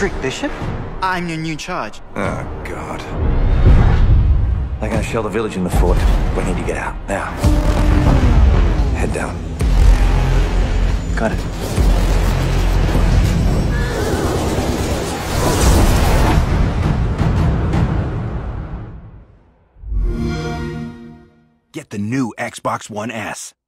District Bishop? I'm your new charge. Oh, God. They're gonna shell the village in the fort. We need to get out, now. Head down. Got it. Get the new Xbox One S.